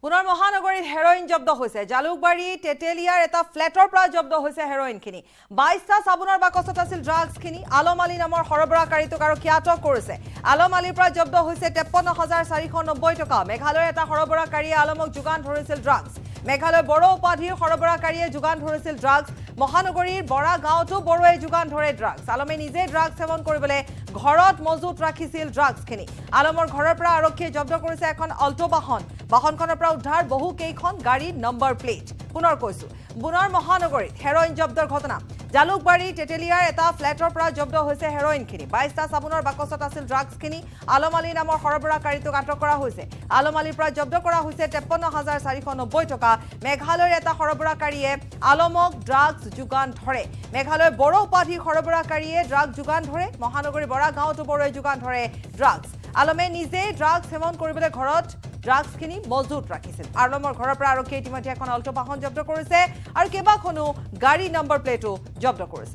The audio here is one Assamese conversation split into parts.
পুনৰ মহানগৰীত হেৰইন জব্দ হৈছে জালুকবাৰী টেটেলিয়াৰ এটা ফ্লেটৰ পৰা জব্দ হৈছে হেৰইনখিনি 22টা সাবুনৰ বাকচত আছিল ড্ৰাগছখিনি আলম আলী নামৰ সৰবৰাহকাৰীটোক আৰু আটক কৰিছে আলম আলীৰ পৰা জব্দ হৈছে 53490 টকা মেঘালয়ৰ এটা সৰবৰাহকাৰীয়ে আলমক যোগান ধৰিছিল ড্ৰাগছ মেঘালয় বড়ো উপাধিৰ সৰবৰাহকাৰীয়ে যোগান ধৰিছিল ড্ৰাগছ মহানগৰীৰ বৰা গাঁৱতো বড়োৱে যোগান ধৰে ড্ৰাগছ আলমে নিজে ড্ৰাগছ সেৱন কৰিবলৈ ঘৰত মজুত ৰাখিছিল ড্ৰাগছখিনি আলমৰ ঘৰৰ পৰা আৰক্ষীয়ে জব্দ কৰিছে এখন অল্টো বাহনখনৰ পৰা উদ্ধাৰ বহু কেইখন গাড়ী নম্বৰ প্লেট পুনৰ কৈছো বুনৰ মহানগৰীত হেৰইন জব্দৰ ঘটনা জালুকবাৰী টেটেলিয়াৰ এটা ফ্লেটৰ পৰা জব্দ হৈছে হেৰইনখিনি 22টা সাবুনৰ বাকচত আছিল ড্ৰাগছখিনি আলম আলী নামৰ সৰবৰাহকাৰীটোক আটক কৰা হৈছে আলম আলীৰ পৰা জব্দ কৰা হৈছে 53490 টকা মেঘালয়ৰ এটা সৰবৰাহকাৰীয়ে আলমক ড্ৰাগছ যোগান ধৰে মেঘালয়ৰ বড়ো উপাধি সৰবৰাহকাৰীয়ে ড্ৰাগছ যোগান ধৰে মহানগৰী বৰা গাঁৱতো বড়োৱে যোগান ধৰে ড্ৰাগছ আলমে নিজে ড্ৰাগছ সেৱন কৰিবলৈ ঘৰত ড্ৰাগছখিনি মজুত ৰাখিছিল আলমৰ ঘৰৰ পৰা আৰক্ষীয়ে ইতিমধ্যে এখন অল্টো বাহন জব্দ কৰিছে আৰু কেইবাখনো গাড়ী নম্বৰ প্লেটো জব্দ কৰিছে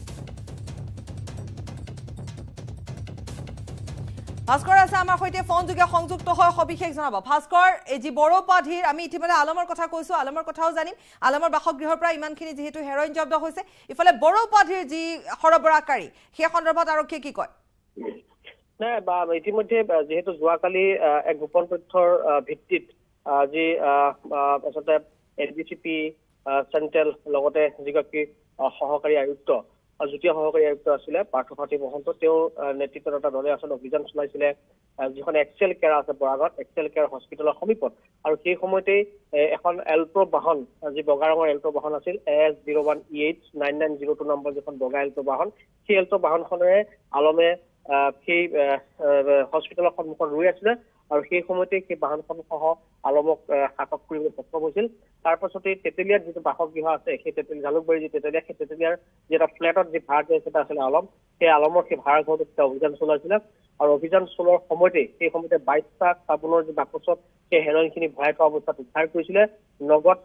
ভাস্কৰ আছে আমাৰ সৈতে ফোন যোগে সংযুক্ত হৈ সবিশেষ জনাব ভাস্কৰ এই যি বড়ো উপাধিৰ আমি ইতিমধ্যে আলমৰ কথা কৈছো আলমৰ কথাও জানিম আলমৰ বাসগৃহৰ পৰা ইমানখিনি যেহেতু হেৰইন জব্দ হৈছে ইফালে বড়ো উপাধিৰ যি সৰবৰাহকাৰী সেই সন্দৰ্ভত আৰক্ষীয়ে কি কয় নাই বা ইতিমধ্যে যেহেতু যোৱাকালি এক গোপন তথ্যৰ ভিত্তিত যি আচলতে এডিচিপি চেন্ট্ৰেল লগতে যিগৰাকী সহকাৰী আয়ুক্ত যুটীয়া সহকাৰী আয়ুক্ত আছিলে পাৰ্থসাৰ্থী মহন্ত তেওঁৰ নেতৃত্বত এটা দলে আচলতে অভিযান চলাইছিলে যিখন এক্সেল কেয়াৰ আছে বৰাগত এক্সেল কেয়াৰ হস্পিটেলৰ সমীপত আৰু সেই সময়তেই এখন এল্টো বাহন যি বগা ৰঙৰ এল্টো বাহন আছিল AS01EH9902 নম্বৰ যিখন বগা এল্টো বাহন সেই এল্টো বাহনখনেৰে আলমে সেই হস্পিটেলৰ সন্মুখত ৰৈ আছিলে আৰু সেই সময়তে সেই বাহনখন সহ আলমক আটক কৰিবলৈ সক্ষম হৈছিল তাৰ পাছতে তেতেলিয়াৰ যিটো বাসগৃহ আছে সেই তেতেলিয়া জালুকবাৰী যি তেতেলিয়া সেই তেতেলিয়াৰ যেটা ফ্লেটত যি ভাড়া এটা আছিলে আলম সেই আলমৰ সেই ভাড়া ঘৰটোত অভিযান চলাইছিলে আৰু অভিযান চলোৱাৰ সময়তে সেই সময়তে 22টা সাবুনৰ যি বাকচত সেই হেৰইনখিনি ভৰাই থোৱা অৱস্থাত উদ্ধাৰ কৰিছিলে নগদ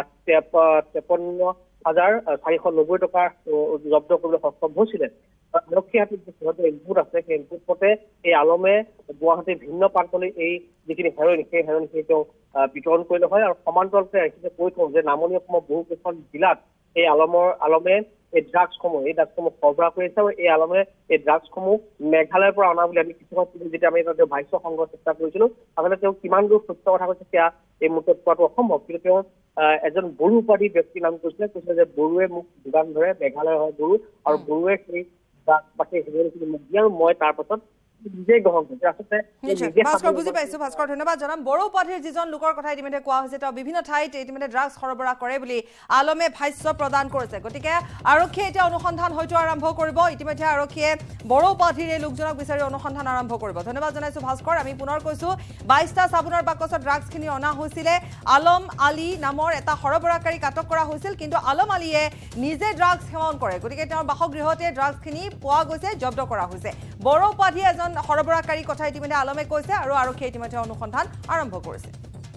53490 টকা জব্দ কৰিবলৈ সক্ষম হৈছিলে আৰক্ষী হাতত যিহেতু ইনপুট আছে সেই ইনপুট মতে এই আলমে গুৱাহাটীৰ ভিন্ন প্ৰান্তলৈ এই যিখিনি হেৰইনখিনি তেওঁ বিতৰণ কৰিলে হয় আৰু সমান্তৰালকৈ কৈ থওঁ যে নামনি অসমৰ বহু কেইখন জিলাত এই আলমে এই ড্ৰাগছসমূহ সৰবৰাহ কৰি আছে আৰু এই আলমে এই ড্ৰাগছসমূহ মেঘালয়ৰ পৰা অনা বুলি আমি কিছুমান যেতিয়া আমি তাতে ভাষ্য সংগ্ৰহ চেষ্টা কৰিছিলো আচলতে তেওঁ কিমান দূৰ সত্য কথা কৈছে সেয়া এই মুহূৰ্তত পোৱাটো অসম্ভৱ কিন্তু তেওঁ এজন বড়ো উপাধি ব্যক্তিৰ নাম কৈছিলে যে বড়োৱে মোক যোগান ধৰে মেঘালয় হয় বড়ো আৰু বড়োৱে সেই বাকী হেৰইনখিনি মোক দিয়ে আৰু মই তাৰ পাছত নিজে গ্ৰহণ কৰিছে আচলতে ভাস্কৰ বুজি পাইছো ভাস্কৰ ধন্যবাদ জনাম বড়ো উপাধিৰ যিজন লোকৰ কথা ইতিমধ্যে কোৱা হৈছে তেওঁ বিভিন্ন ঠাইত ইতিমধ্যে ড্ৰাগছ সৰবৰাহ কৰে বুলি আলমে ভাষ্য প্ৰদান কৰিছে গতিকে আৰক্ষীয়ে এতিয়া অনুসন্ধান হয়তো আৰম্ভ কৰিব ইতিমধ্যে আৰক্ষীয়ে বড়ো উপাধিৰ এই লোকজনক বিচাৰি অনুসন্ধান আৰম্ভ কৰিব ধন্যবাদ জনাইছো ভাস্কৰ আমি পুনৰ কৈছো 22টা সাবুনৰ বাকচত ড্ৰাগছখিনি অনা হৈছিলে আলম আলী নামৰ এটা সৰবৰাহকাৰীক আটক কৰা হৈছিল কিন্তু আলম আলীয়ে নিজে ড্ৰাগছ সেৱন কৰে গতিকে তেওঁৰ বাসগৃহতে ড্ৰাগছখিনি পোৱা গৈছে জব্দ কৰা হৈছে বড়ো উপাধি এজন সৰবৰাহকাৰী কথা ইতিমধ্যে আলমে কৈছে আৰু আৰক্ষীয়ে ইতিমধ্যে অনুসন্ধান আৰম্ভ কৰিছে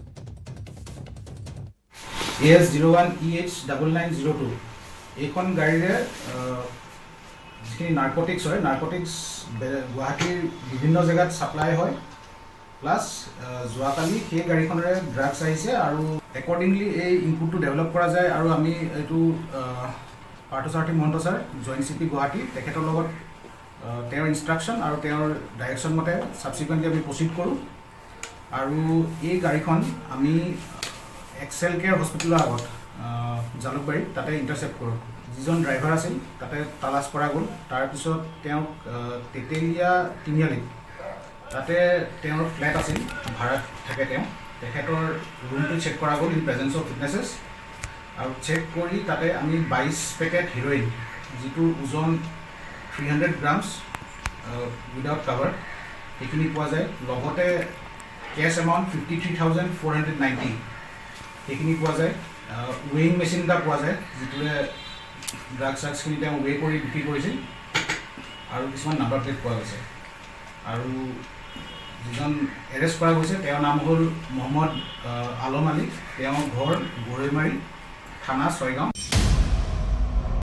AS01EH9902 এইখন গাড়ীৰে যিখিনি নাৰ্কটিক্স হয় নাৰ্কটিক্স গুৱাহাটীৰ বিভিন্ন জেগাত ছাপ্লাই হয় প্লাছ যোৱাকালি সেই গাড়ীখনেৰে ড্ৰাগছ আহিছে আৰু একৰ্ডিংলি এই ইনপুটটো ডেভেলপ কৰা যায় আৰু আমি এইটো Parthasarathi Mahanta sir joint CP Guwahati তেখেতৰ লগত তেওঁৰ ইনষ্ট্ৰাকশ্যন আৰু তেওঁৰ ডাইৰেকশ্যন মতে ছাবচিকুৱেণ্টলি আমি প্ৰচিড কৰোঁ আৰু এই গাড়ীখন আমি এক্সেল কেয়াৰ হস্পিটেলৰ আগত জালুকবাৰী তাতে ইণ্টাৰচেপ্ট কৰোঁ যিজন ড্ৰাইভাৰ আছিল তাতে তালাচ কৰা গ'ল তাৰপিছত তেওঁক তেতেলিয়া তিনিআলিত তাতে তেওঁৰ ফ্লেট আছিল ভাড়াত থাকে তেওঁ তেখেতৰ ৰুমটো চেক কৰা গ'ল ইন প্ৰেজেঞ্চ অফ উইটনেছেছ আৰু চেক কৰি তাতে আমি 22 পেকেট হেৰইন যিটো ওজন 300 গ্ৰামছ উইদাউট কাভাৰ এইখিনি পোৱা যায় লগতে কেছ এমাউণ্ট 53,490 এইখিনি পোৱা যায় ৱেইং মেচিন এটা পোৱা যায় যিটোৰে ড্ৰাগছখিনি তেওঁ ৱে কৰি বিক্ৰী কৰিছিল আৰু কিছুমান নাম্বাৰ প্লেট পোৱা গৈছে আৰু যিজন এৰেষ্ট কৰা গৈছে তেওঁৰ নাম হ'ল মহম্মদ আলম আলী তেওঁৰ ঘৰ গৰৈমাৰী থানা ছয়গাঁও